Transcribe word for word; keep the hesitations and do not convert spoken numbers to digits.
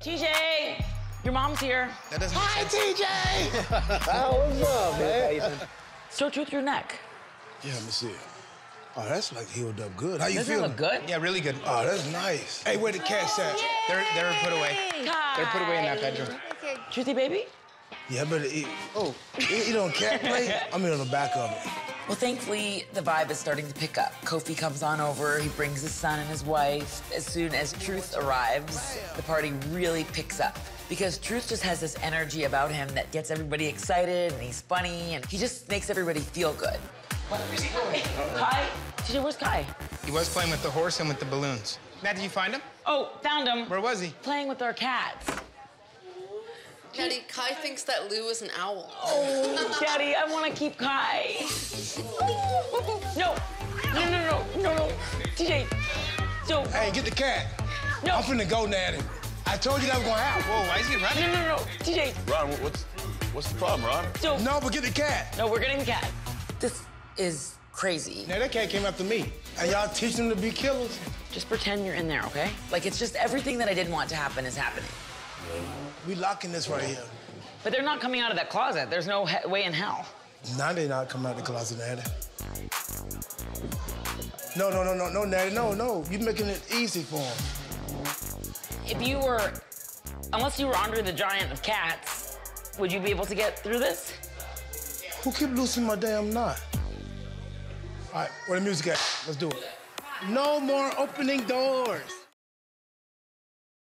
T J, your mom's here. That doesn't Hi, make sense. T J! What's up, man? Stretch with your neck. Yeah, let me see it. Oh, that's like healed up good. How you Doesn't it feeling? look good? Yeah, really good. Oh, that's nice. Hey, where the cat's at? They're they're put away. They're put away in that bedroom. Truthy baby? Yeah, I better eat. Oh, you eat on cat plate? I mean on the back of it. Well, thankfully, the vibe is starting to pick up. Kofi comes on over, he brings his son and his wife. As soon as Truth arrives, the party really picks up. Because Truth just has this energy about him that gets everybody excited, and he's funny, and he just makes everybody feel good. What? Kai? T J, where's Kai? He was playing with the horse and with the balloons. Matt, did you find him? Oh, found him. Where was he? Playing with our cats. Daddy, Kai thinks that Lou is an owl. Oh, Daddy, I want to keep Kai. No, no, no, no, no, no. T J, so... Hey, get the cat. No. I'm finna go, Natty. I told you that was gonna happen. Whoa, why is he running? No, no, no, T J. Ron, what's what's the problem, Ron? So... No, but get the cat. No, we're getting the cat. This is crazy. Now, that cat came after me. And y'all teach them to be killers? Just pretend you're in there, okay? Like, it's just everything that I didn't want to happen is happening. We locking this right here. But they're not coming out of that closet. There's no he way in hell. Now they not coming out the closet, Natty. No, no, no, no, no, Natty, no, no. You making it easy for them. If you were, unless you were Andre the Giant of cats, would you be able to get through this? Who keep loosening my damn knot? All right, where the music at? Let's do it. No more opening doors.